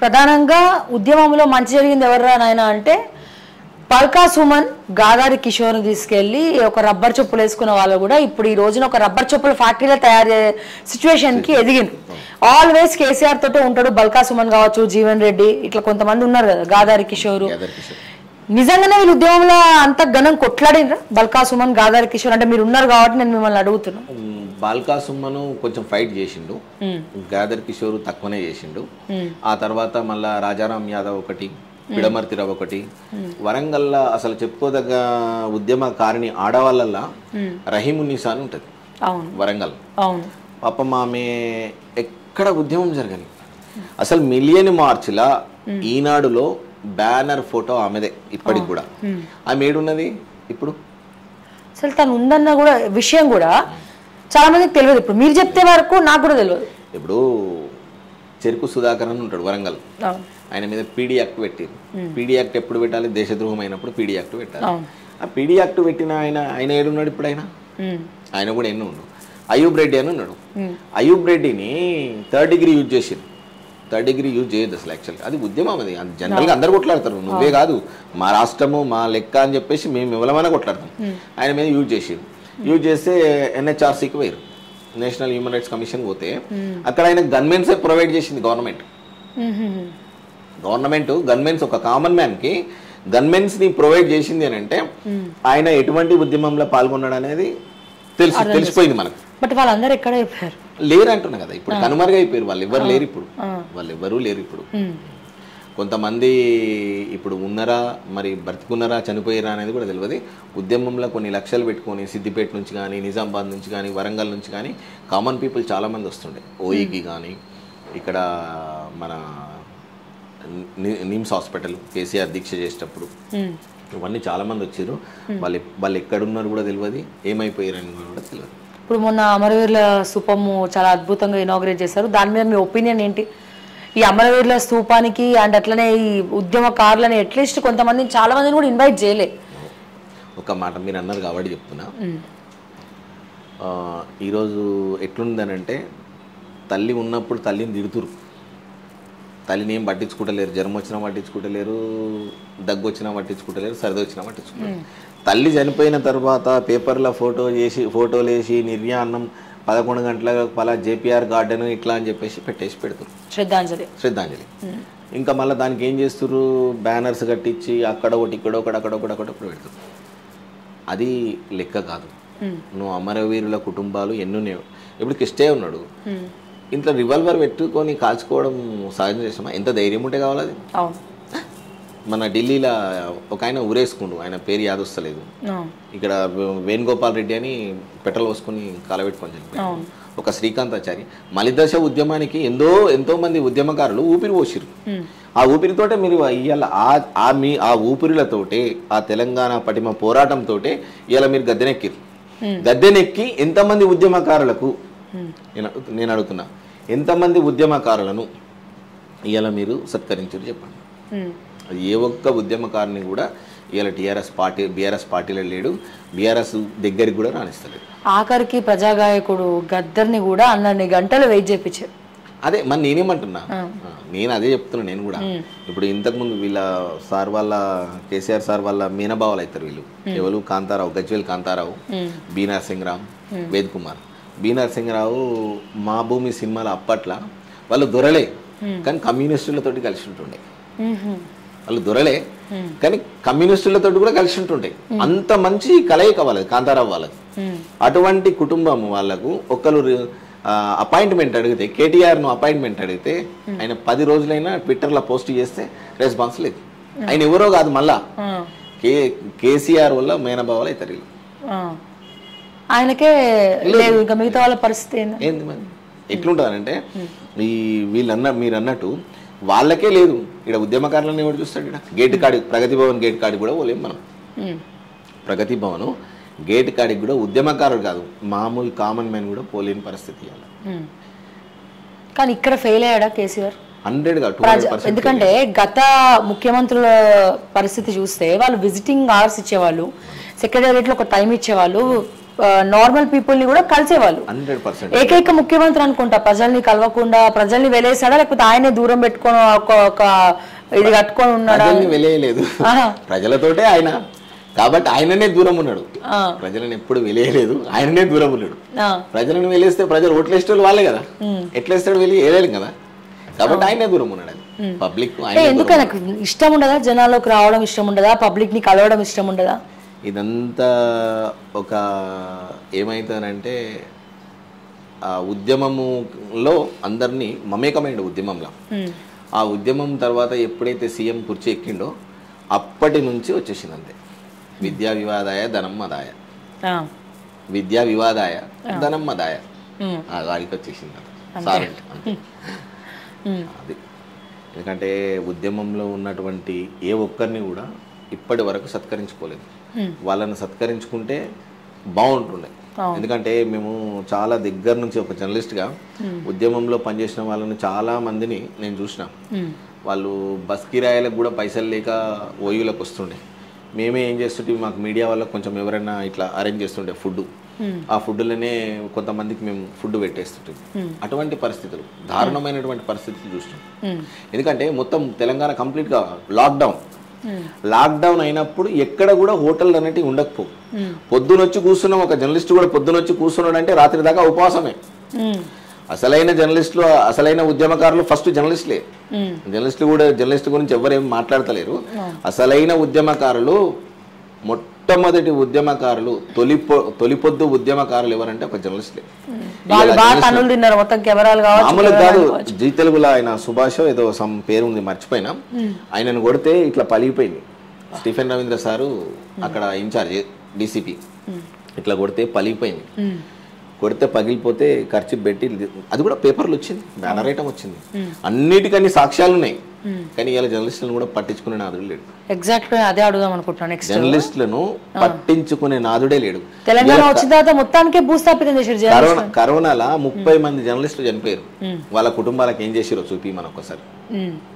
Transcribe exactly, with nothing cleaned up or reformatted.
ప్రధానంగా ఉద్యమంలో మంచి జరిగింది ఎవరురా నాయన అంటే పల్కా సుమన్ గాదారి కిషోర్ని తీసుకెళ్లి ఒక రబ్బర్ చెప్పులు వేసుకున్న వాళ్ళు కూడా ఇప్పుడు ఈ రోజున ఒక రబ్బర్ చెప్పుల ఫ్యాక్టరీలో తయారు సిచ్యువేషన్ కి ఎదిగింది. ఆల్వేస్ కేసీఆర్ తోటే ఉంటాడు. బల్కా సుమన్ కావచ్చు, జీవన్ రెడ్డి, ఇట్లా కొంతమంది ఉన్నారు కదా, గాదారి కిషోర్. నిజంగానే వీళ్ళు ఉద్యమంలో అంత ఘనం కొట్లాడినరా బల్కా సుమన్, గాదారి కిషోర్? అంటే మీరు ఉన్నారు కాబట్టి నేను మిమ్మల్ని అడుగుతున్నా. బాల్కా సుమన్ కొంచెం ఫైట్ చేసిండు, గాదర్ కిషోర్ తక్కువనే చేసిండు. ఆ తర్వాత మళ్ళా రాజారాం యాదవ్ ఒకటి, పిడమర్తిరావు ఒకటి. వరంగల్లో అసలు చెప్పుకోదగ్గ ఉద్యమకారిణి ఆడవాళ్ళల్లా రహీమున్నీసా అని ఉంటుంది వరంగల్. పాపం ఆమె ఎక్కడ ఉద్యమం జరగని అసలు మిలియన్ మార్చిలా ఈనాడులో బ్యానర్ ఫోటో ఆమెదే ఇప్పటికి కూడా. ఆమె ఏడున్నది ఇప్పుడు? అసలు తను ఉందన్న కూడా విషయం కూడా చాలా మందికి తెలియదు. ఇప్పుడు మీరు చెప్తే వరకు నాకు కూడా తెలియదు. ఇప్పుడు చెరుకు సుధాకర్ అని ఉంటాడు వరంగల్, ఆయన మీద పీడీ యాక్ట్ పెట్టారు. పీడీ యాక్ట్ ఎప్పుడు పెట్టాలి? దేశద్రోహం అయినప్పుడు పీడీ యాక్ట్ పెట్టాలి. ఆ పీడీ యాక్ట్ పెట్టిన ఆయన ఆయన ఏడున్నాడు ఇప్పుడు? ఆయన ఆయన కూడా ఎన్నో ఉండు. అయూబ్ రెడ్డి అని ఉన్నాడు. అయూబ్ రెడ్డిని థర్డ్ డిగ్రీ యూజ్ చేసింది. థర్డ్ డిగ్రీ యూజ్ చేయదు అసలు. యాక్చువల్గా అది ఉద్యమం. అది జనరల్గా అందరు కొట్లాడతారు, నువ్వే కాదు, మా రాష్ట్రము మా లెక్క అని చెప్పేసి మేము ఎవరమైనా కొట్లాడతాం. ఆయన మీద యూజ్ చేసేది. యూజ్ చేస్తే ఎన్హెచ్ఆర్సీకి పోయారు, నేషనల్ హ్యూమన్ రైట్స్ కమిషన్ పోతే అక్కడ ఆయన గన్మెన్స్ ప్రొవైడ్ చేసింది గవర్నమెంట్. గవర్నమెంట్ గన్మెన్స్ ఒక కామన్ మ్యాన్ కి గన్మెన్స్ ని ప్రొవైడ్ చేసింది అని అంటే ఆయన ఎటువంటి ఉద్యమంలో పాల్గొన్నాడు అనేది తెలుసు తెలిసిపోయింది మనకు. బట్ వాళ్ళందరూ ఎక్కడ అయిపోయారు? లేరు అంటున్నా కదా, ఇప్పుడు కనుమరుగైపోయారు. వాళ్ళు ఎవరు లేరు ఇప్పుడు, వాళ్ళు ఎవరు లేరు ఇప్పుడు. కొంతమంది ఇప్పుడు ఉన్నారా, మరి బ్రతికున్నారా, చనిపోయారా అనేది కూడా తెలియదు. ఉద్యమంలో కొన్ని లక్షలు పెట్టుకొని సిద్దిపేట నుంచి కానీ, నిజామాబాద్ నుంచి కానీ, వరంగల్ నుంచి కానీ కామన్ పీపుల్ చాలామంది వస్తుండే. ఓఈకి కానీ, ఇక్కడ మన నిమ్స్ హాస్పిటల్ కేసీఆర్ దీక్ష చేసేటప్పుడు ఇవన్నీ చాలామంది వచ్చారు. వాళ్ళు వాళ్ళు ఎక్కడున్నారు కూడా తెలియదు, ఏమైపోయారు అని కూడా తెలియదు. ఇప్పుడు మొన్న అమరవీరుల స్థూపము చాలా అద్భుతంగా ఇనాగ్రేట్ చేశారు. దాని మీద మీ ఒపీనియన్ ఏంటి? ఈ అమరవీరుల స్థూపానికి అండ్ అట్లనే ఈ ఉద్యమకారులని అట్లీస్ట్ కొంతమందిని చాలా మందిని కూడా ఇన్వైట్ చేయలే. ఒక మాట మీరు అన్నారు కాబట్టి చెప్తున్నా. ఈరోజు ఎట్లుందనంటే తల్లి ఉన్నప్పుడు తల్లిని తిడుతురు, తల్లిని ఏం పట్టించుకుంటలేరు. జ్వరం వచ్చినా పట్టించుకుంటలేరు, దగ్గు వచ్చినా పట్టించుకుంటలేరు, సరిది వచ్చినా పట్టించుకుంటారు. తల్లి చనిపోయిన తర్వాత పేపర్లో ఫోటో చేసి ఫోటోలు వేసి నిర్యాన్నం పదకొండు గంటల పలా జేపీఆర్ గార్డెన్ ఇట్లా అని చెప్పేసి పెట్టేసి పెడతారు శ్రద్ధాంజలి శ్రద్ధాంజలి ఇంకా మళ్ళీ దానికి ఏం చేస్తారు? బ్యానర్స్ కట్టించి అక్కడ ఒకటి ఇక్కడ ఒకటి అక్కడ ఒకటి అక్కడ ఒకటి పెడతారు. అది లెక్క కాదు. నువ్వు అమరవీరుల కుటుంబాలు ఎన్నున్నాయి. ఇప్పుడు కిష్టే ఉన్నాడు, ఇంట్లో రివాల్వర్ పెట్టుకొని కాల్చుకోవడం సహజం చేసామా? ఎంత ధైర్యం ఉంటే కావాలి అది? మన ఢిల్లీలో ఒక ఆయన ఊరేసుకుండు, ఆయన పేరు యాదొస్తలేదు. ఇక్కడ వేణుగోపాల్ రెడ్డి అని పెట్రోల్ పోసుకొని కాలబెట్టుకొని చనిపోయాడు. ఒక శ్రీకాంతాచారి మలిదశ ఉద్యమానికి ఎంతో ఎంతో మంది ఉద్యమకారులు ఊపిరి పోసిరు. ఆ ఊపిరితోటే మీరు ఇవాళ ఆ మీ ఆ ఊపిరిలతోటే ఆ తెలంగాణ పటిమ పోరాటంతో ఇవాళ మీరు గద్దెనెక్కిరు. గద్దెనెక్కి ఎంతమంది ఉద్యమకారులకు నేను అడుగుతున్నా, ఎంతమంది ఉద్యమకారులను ఇవాళ మీరు సత్కరించారు చెప్పండి. ఏ ఒక్క ఉద్యమకారుని కూడా ఇవాళ టీఆర్ఎస్ పార్టీ బీఆర్ఎస్ పార్టీలో లేడు, బీఆర్ఎస్ దగ్గరికి కూడా రాణిస్తలేదు. ఆఖరికి ప్రజాగాయకుడు గద్దర్ని కూడా అన్నన్ని గంటలు వెయిట్ చేయించారు. అదే మరి నేనేమంటున్నా, నేను అదే చెప్తున్నా. నేను కూడా ఇప్పుడు ఇంతకుముందు వీళ్ళ సార్ వాళ్ళ కేసీఆర్ సార్ వాళ్ళ మీనబావాలు అవుతారు వీళ్ళు. ఎవరు? కాంతారావు, గజ్వేల్ కాంతారావు, బి నరసింహరావు, వేద్ కుమార్. బి నరసింహరావు మా భూమి సినిమాల అప్పట్లో వాళ్ళు దొరలే కానీ కమ్యూనిస్టులతోటి కలిసి ఉంటుండే. వాళ్ళు దొరలే కానీ కమ్యూనిస్టులతో కూడా కలిసి ఉంటుంటాయి. అంత మంచి కలయిక వాళ్ళది కాంతారావు వాళ్ళది. అటువంటి కుటుంబం వాళ్ళకు ఒకరు అపాయింట్మెంట్ అడిగితే, కేటీఆర్ ను అపాయింట్మెంట్ అడిగితే ఆయన పది రోజులైనా ట్విట్టర్ లో పోస్ట్ చేస్తే రెస్పాన్స్ లేదు. ఆయన ఎవరో కాదు, మళ్ళా కే కేసీఆర్ వల్ల మేనబావాలు అవుతారు. ఆయనకే లేదు, ఇంకా మిగతా వాళ్ళ పరిస్థితి ఏంది మరి? ఎట్లుంటారంటే ఈ వీళ్ళన్న మీరు అన్నట్టు వాళ్ళకే లేదు. ఇక్కడ ఉద్యమకారులను ఎవరు చూస్తాడు? ఇక్కడ గేట్ కాడి ప్రగతి భవన్ గేట్ కాడికి కూడా పోలేం మనం. ప్రగతి భవన్ గేట్ కాడికి కూడా ఉద్యమకారుడు కాదు, మామూలు కామన్ మ్యాన్ కూడా పోలేని పరిస్థితి. కానీ ఇక్కడ ఫెయిల్ అయ్యాడా కేసీఆర్? హండ్రెడ్ గా. ఎందుకంటే గత ముఖ్యమంత్రుల పరిస్థితి చూస్తే వాళ్ళు విజిటింగ్ అవర్స్ ఇచ్చేవాళ్ళు, సెక్రటేరియట్ లో ఒక టైం ఇచ్చేవాళ్ళు, నార్మల్ పీపుల్ ని కూడా కలిసేవాళ్ళు. హండ్రెడ్ పర్సెంట్ ఏకైక ముఖ్యమంత్రి అనుకుంటా ప్రజల్ని కలవకుండా, ప్రజల్ని వెలేసాడా లేకపోతే ఆయనే దూరం పెట్టుకొని ఒక ఇది కట్టుకొని ఉన్నాడా? వెలేయలేదు, ప్రజలతోటే ఆయన, కాబట్టి ఆయననే దూరం ఉన్నాడు. ప్రజలను ఎప్పుడు వెలేయలేదు, ఆయననే దూరం ఉన్నాడు. ప్రజలను వెలేస్తే ప్రజలు ఓట్లేసే వాళ్ళు వాళ్ళే కదా, ఎట్లేస్తాడు వెళ్ళి వేయలేం కదా, కాబట్టి ఆయనే దూరం ఉన్నాడు. అది పబ్లిక్ ఎందుకు నాకు ఇష్టం ఉండదా, జనాల్లోకి రావడం ఇష్టం ఉండదా, పబ్లిక్ ని కలవడం ఇష్టం ఉండదా? ఇదంతా ఒక ఏమైతుందంటే ఆ ఉద్యమములో అందరినీ మమేకమైన ఉద్యమంలో, ఆ ఉద్యమం తర్వాత ఎప్పుడైతే సీఎం కుర్చీ ఎక్కిండో అప్పటి నుంచి వచ్చేసింది అంతే. విద్యా వివాదాయ ధనమ్మదాయ, విద్యా వివాదాయ ధనమ్మదాయ, వాడికి వచ్చేసింది సార్ అంతే. అది ఎందుకంటే ఉద్యమంలో ఉన్నటువంటి ఏ ఒక్కరిని కూడా ఇప్పటి వరకు సత్కరించుకోలేదు. వాళ్ళని సత్కరించుకుంటే బాగుంటుండే. ఎందుకంటే మేము చాలా దగ్గర నుంచి ఒక జర్నలిస్ట్గా ఉద్యమంలో పనిచేసిన వాళ్ళని చాలా మందిని నేను చూసిన. వాళ్ళు బస్ కిరాయిలకు కూడా పైసలు లేక ఓయూలకు వస్తుండే. మేమే ఏం చేస్తుంటే మాకు మీడియా వాళ్ళకి కొంచెం ఎవరైనా ఇట్లా అరేంజ్ చేస్తుండే ఫుడ్, ఆ ఫుడ్లోనే కొంతమందికి మేము ఫుడ్ పెట్టేస్తుంటాం. అటువంటి పరిస్థితులు, దారుణమైనటువంటి పరిస్థితులు చూస్తాం. ఎందుకంటే మొత్తం తెలంగాణ కంప్లీట్గా లాక్డౌన్ లాక్డౌన్ అయినప్పుడు ఎక్కడ కూడా హోటల్ అనేటివి ఉండకపో. పొద్దునొచ్చి కూర్చున్నాం, ఒక జర్నలిస్ట్ కూడా పొద్దునొచ్చి కూర్చున్నాడు అంటే రాత్రి దాకా ఉపవాసమే. అసలైన జర్నలిస్టులు, అసలైన ఉద్యమకారులు ఫస్ట్ జర్నలిస్టులే. జర్నలిస్టులు కూడా జర్నలిస్ట్ గురించి ఎవరేం మాట్లాడతలేరు. అసలైన ఉద్యమకారులు, మొట్టమొదటి ఉద్యమకారులు, తొలి తొలిపొద్దు ఉద్యమకారులు ఎవరంటే ఒక జర్నలిస్టులే. మామూలు కాదు. జీ తెలుగులో ఆయన సుభాష్ ఏదో సమ్ పేరు ఉంది మర్చిపోయినా, ఆయనను కొడితే ఇట్లా పలిగిపోయింది. స్టీఫెన్ రవీంద్ర సారు అక్కడ ఇన్ఛార్జ్ డీసీపీ, ఇట్లా కొడితే పలిగిపోయింది. కొడితే పగిలిపోతే ఖర్చు పెట్టి, అది కూడా పేపర్లు వచ్చింది, బ్యానర్ ఐటమ్ వచ్చింది, అన్నిటికన్నీ సాక్ష్యాలు ఉన్నాయి. కానీ ఇలా జర్నలిస్టులను కూడా పట్టించుకునే నాదుడు లేడు. ఎగ్జాక్ట్లీ అదే అడుగుదాం అనుకుంటున్నాను. జర్నలిస్టులను పట్టించుకునే నాదుడే లేడు. తెలంగాణ వచ్చిన తర్వాత మొత్తానికే భూస్థాపితం చేశారు. కరోనాలో ముప్పై మంది జర్నలిస్టులు చనిపోయారు. వాళ్ళ కుటుంబాలకు ఏం చేసిరో చూపి మనం ఒకసారి.